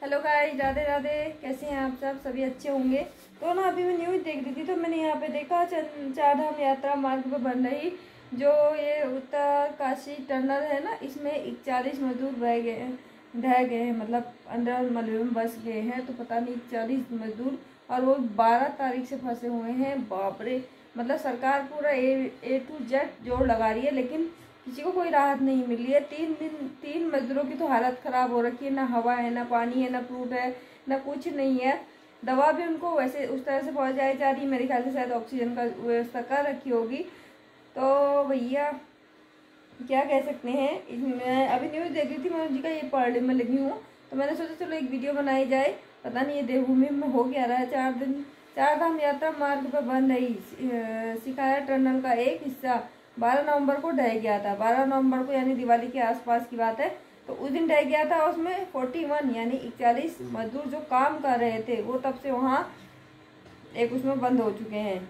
Hello guys, Radhe Radhe. कैसे हैं आप सब? सभी अच्छे होंगे। तो ना अभी मैं न्यूज़ देख रही थी तो मैंने यहाँ पे देखा चार धाम यात्रा मार्ग पर बन रही जो ये उत्तरकाशी टनल है ना, इसमें 41 मजदूर ढह गए हैं, मतलब अंडर मलबे में बस गए हैं। तो पता नहीं 41 मजदूर, और वो 12 तारीख से फंसे हुए हैं। बाप रे, मतलब सरकार पूरा ए टू जेड जोर लगा रही है, लेकिन किसी को कोई राहत नहीं मिली है। 3 मजदूरों की तो हालत खराब हो रखी है, ना हवा है, ना पानी है, ना फ्रूट है, ना कुछ नहीं है। दवा भी उनको वैसे उस तरह से पहुंचाई जा रही है, मेरे ख्याल से शायद ऑक्सीजन का व्यवस्था कर रखी होगी। तो भैया क्या कह सकते हैं। मैं अभी न्यूज़ देख रही थी, मैं जी का ये पढ़ने में लगी हूँ, तो मैंने सोचा चलो एक वीडियो बनाई जाए। पता नहीं ये देवभूमि में हो क्या रहा है। 4 दिन चार धाम यात्रा मार्ग पर बन रही सिकाया टनल का एक हिस्सा 12 नवंबर को ढह गया था। 12 नवंबर को यानी दिवाली के आसपास की बात है। तो उस दिन ढह गया था। उसमें 41 यानी 41 मजदूर जो काम कर रहे थे वो तब से वहाँ एक उसमें बंद हो चुके हैं।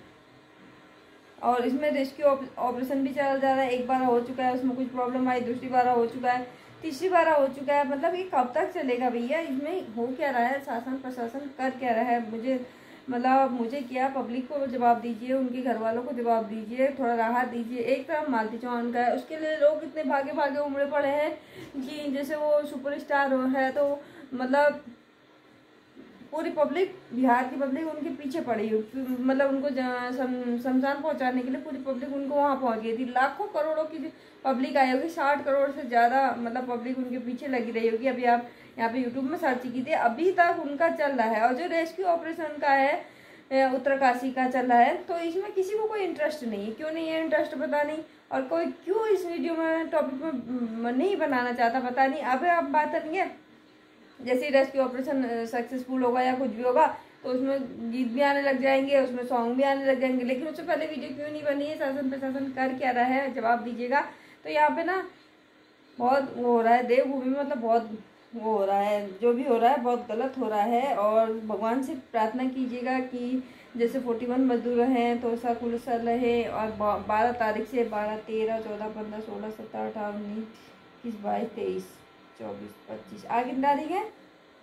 और इसमें रेस्क्यू ऑपरेशन भी चला जा रहा है। एक बार हो चुका है, उसमें कुछ प्रॉब्लम आई, दूसरी बार हो चुका है, तीसरी बार हो चुका है। मतलब ये कब तक चलेगा भैया? इसमें हो क्या रहा है? शासन प्रशासन कर क्या रहा है? मुझे क्या, पब्लिक को जवाब दीजिए, उनके घर वालों को जवाब दीजिए, थोड़ा राहत दीजिए। एक तरफ मालती चौहान का है, उसके लिए लोग इतने भागे भागे उमड़े पड़े हैं कि जैसे वो सुपरस्टार है। तो मतलब पूरी पब्लिक, बिहार की पब्लिक उनके पीछे पड़ी हुई, मतलब उनको शमशान पहुंचाने के लिए पूरी पब्लिक उनको वहां पहुंच गई थी। लाखों करोड़ों की पब्लिक आई होगी, 60 करोड़ से ज़्यादा मतलब पब्लिक उनके पीछे लगी रही होगी। अभी आप यहाँ पे यूट्यूब में सर्च कीजिए, अभी तक उनका चल रहा है। और जो रेस्क्यू ऑपरेशन का है उत्तरकाशी का चल रहा है, तो इसमें किसी को कोई इंटरेस्ट नहीं है। क्यों नहीं है इंटरेस्ट पता नहीं, और कोई क्यों इस वीडियो में टॉपिक में नहीं बनाना चाहता पता नहीं। अब आप बात करेंगे जैसे रेस्क्यू ऑपरेशन सक्सेसफुल होगा या कुछ भी होगा तो उसमें गीत भी आने लग जाएंगे, उसमें सॉन्ग भी आने लग जाएंगे, लेकिन उससे पहले वीडियो क्यों नहीं बनी है? शासन प्रशासन कर क्या रहा है? जवाब दीजिएगा। तो यहाँ पे ना बहुत वो हो रहा है देवभूमि में, मतलब बहुत वो हो रहा है, जो भी हो रहा है बहुत गलत हो रहा है। और भगवान से प्रार्थना कीजिएगा कि जैसे 41 मजदूर हैं तो सकुशल रहे। और 12 तारीख से 12, 13, 14, 15, 16, 17, 18, 19, 21, 22, 23, 24, 25 आगे कितनी तारीख है?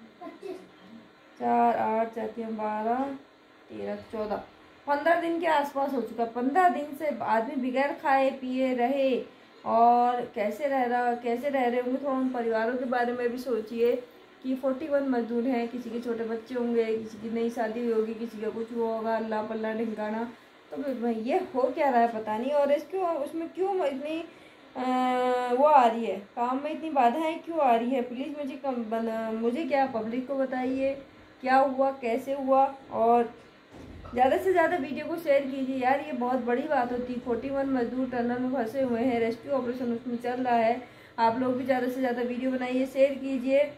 4, 8, 4, 12, 13, 14, 15 दिन के आसपास हो चुका। 15 दिन से आदमी बगैर खाए पिए रहे। और कैसे रह रहे होंगे? थोड़ा उन परिवारों के बारे में भी सोचिए कि 41 मजदूर हैं, किसी के छोटे बच्चे होंगे, किसी की नई शादी हुई होगी, किसी का कुछ हुआ होगा, अल्लाह पल्ला ढिंकाना। तो ये हो क्या रहा है पता नहीं। और उसमें क्यों इतनी वो आ रही है, काम में इतनी बाधाएं क्यों आ रही है? प्लीज़ मुझे क्या, पब्लिक को बताइए क्या हुआ, कैसे हुआ। और ज़्यादा से ज़्यादा वीडियो को शेयर कीजिए यार, ये बहुत बड़ी बात होती है। 41 मजदूर टनल में फंसे हुए हैं, रेस्क्यू ऑपरेशन उसमें चल रहा है। आप लोग भी ज़्यादा से ज़्यादा वीडियो बनाइए, शेयर कीजिए,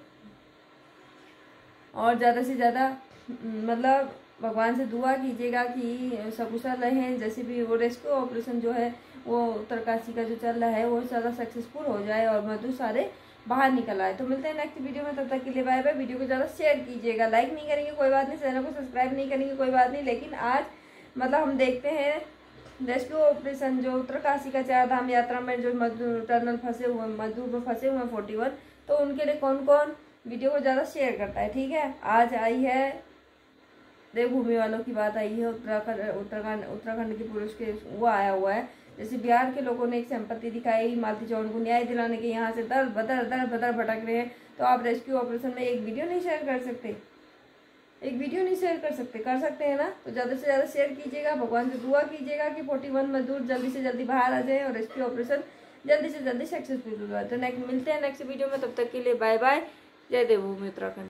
और ज़्यादा से ज़्यादा मतलब भगवान से दुआ कीजिएगा कि सकुशल रहें। जैसे भी वो रेस्क्यू ऑपरेशन जो है वो उत्तरकाशी का जो चल रहा है वो ज़्यादा सक्सेसफुल हो जाए और मजदूर सारे बाहर निकल आए। तो मिलते हैं नेक्स्ट वीडियो में, तब तक के लिए बाय बाय। वीडियो को ज़्यादा शेयर कीजिएगा, लाइक नहीं करेंगे कोई बात नहीं, चैनल को सब्सक्राइब नहीं करेंगे कोई बात नहीं, लेकिन आज मतलब हम देखते हैं रेस्क्यू ऑपरेशन जो उत्तरकाशी का 4 धाम यात्रा में जो मजदूर टनल फंसे हुए मजदूर में फंसे हुए 41, तो उनके लिए कौन कौन वीडियो को ज़्यादा शेयर करता है। ठीक है, आज आई है देवभूमि वालों की बात आई है, उत्तराखंड के पुरुष के वो आया हुआ है। जैसे बिहार के लोगों ने एक सिंपैथी दिखाई, मालती चौहान को न्याय दिलाने के, यहाँ से दर बदर भटक रहे हैं। तो आप रेस्क्यू ऑपरेशन में एक वीडियो नहीं शेयर कर सकते? एक वीडियो नहीं शेयर कर सकते? कर सकते हैं ना? तो ज़्यादा से ज़्यादा शेयर कीजिएगा, भगवान से दुआ कीजिएगा कि 41 मजदूर जल्दी से जल्दी बाहर आ जाए और रेस्क्यू ऑपरेशन जल्दी से जल्दी सक्सेसफुल हो जाए। तो मिलते हैं नेक्स्ट वीडियो में, तब तक के लिए बाय बाय। जय देवभूमि उत्तराखंड।